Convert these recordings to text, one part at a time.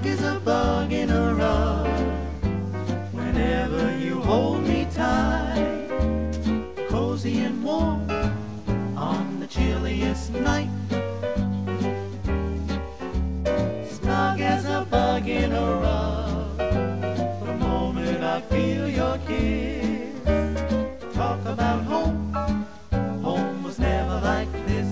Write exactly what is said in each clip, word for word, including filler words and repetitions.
Snug as a bug in a rug. Whenever you hold me tight, cozy and warm on the chilliest night. Snug as a bug in a rug. The moment I feel your kiss. Talk about home. Home was never like this.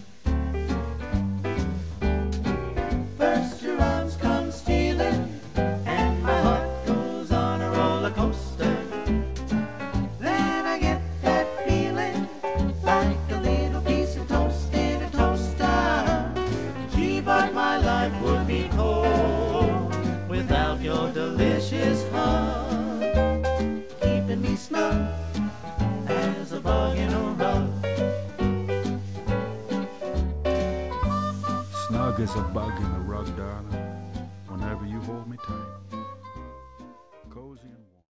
First your arms come stealing, and my heart goes on a roller coaster. Then I get that feeling like a little piece of toast in a toaster. Gee, but my life would be cold without your delicious hug, keeping me snug as a bug in a rug. Snug as a bug in a rug, darling, whenever you hold me tight, cozy and warm.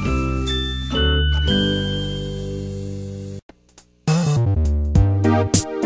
We'll be right back.